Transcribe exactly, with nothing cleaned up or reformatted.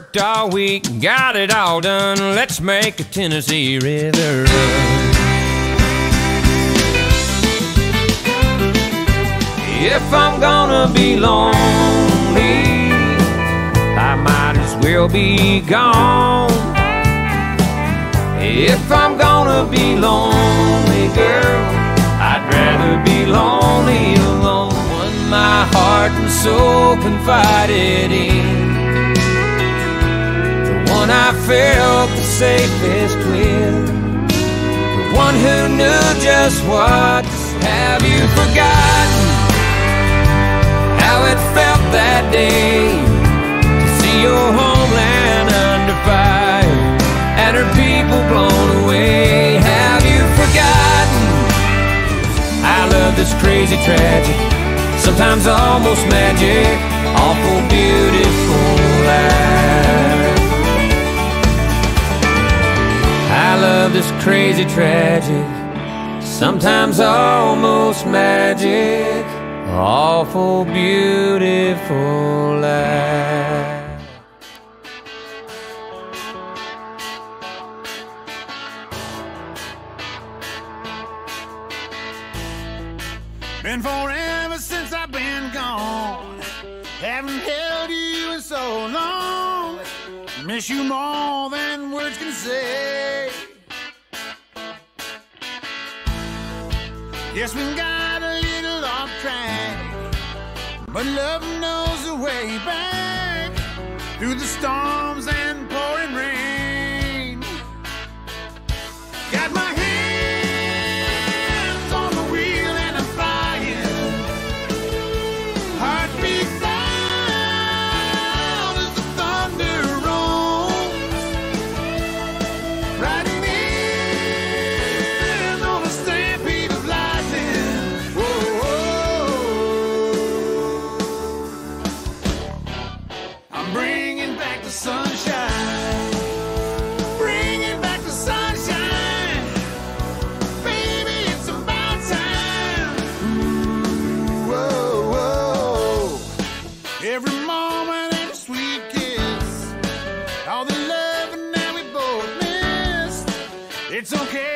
Worked all week, got it all done. Let's make a Tennessee River run. If I'm gonna be lonely, I might as well be gone. If I'm gonna be lonely, girl, I'd rather be lonely alone. One my heart and soul confided in, the one I felt the safest with, the one who knew just what to say. Have you forgotten how it felt that day to see your homeland under fire and her people blown away? Have you forgotten? I love this crazy tragic, sometimes almost magic, awful beautiful life. I love this crazy tragic, sometimes almost magic, awful beautiful life. Been forever since I've been gone, haven't held you in so long. Miss you more than words can say. Yes, we got a little off track, but love knows the way back through the storms and pouring rain. Got my hands on the wheel and I'm flying, heartbeat loud as the thunder rolls, riding in on a stampede of lightning. Whoa, whoa. I'm bringing back the sunshine, bringing back the sunshine. Baby, it's about time. Ooh, whoa, whoa. Every moment and a sweet kiss, all the loving that we both missed. It's okay.